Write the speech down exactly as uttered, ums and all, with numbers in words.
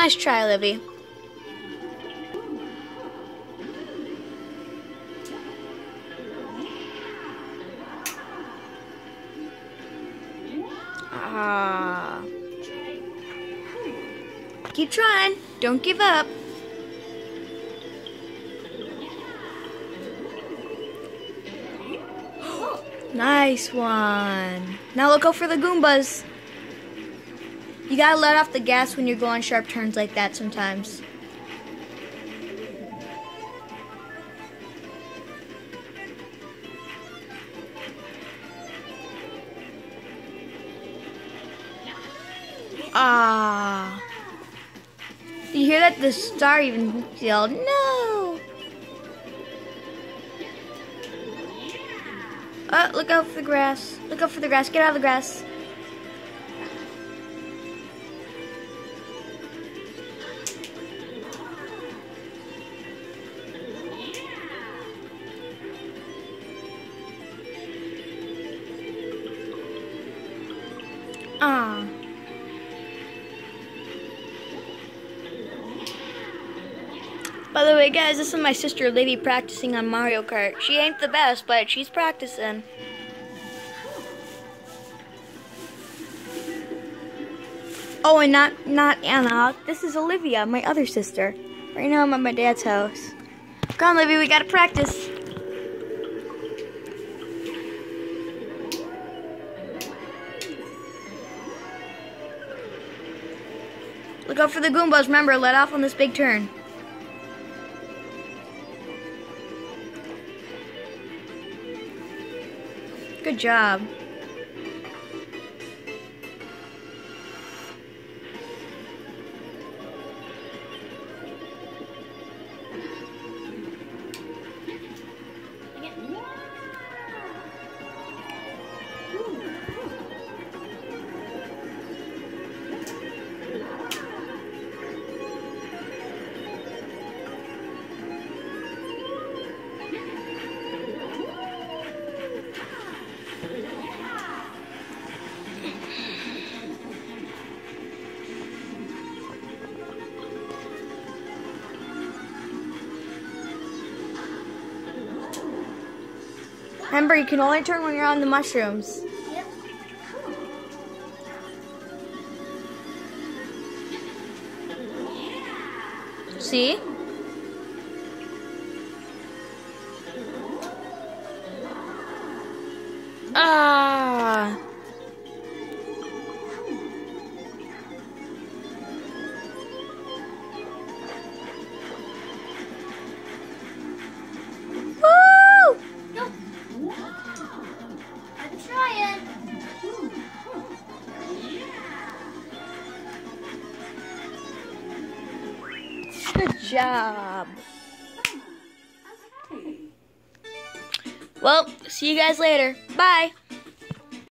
Nice try, Livy. Ah. Keep trying. Don't give up. Nice one. Now look out for the Goombas. You gotta let off the gas when you're going sharp turns like that sometimes. Ah. Did you hear that? The star even yelled, no! Oh, look out for the grass. Look out for the grass. Get out of the grass. Ah. By the way, guys, this is my sister Livy practicing on Mario Kart. She ain't the best, but she's practicing. Oh, and not not Anna. This is Olivia, my other sister. Right now I'm at my dad's house. Come on, Livy, we gotta practice. Look out for the Goombas. Remember, let off on this big turn. Good job. Remember, you can only turn when you're on the mushrooms. Yep. See? Ah. Good job. Well, see you guys later. Bye.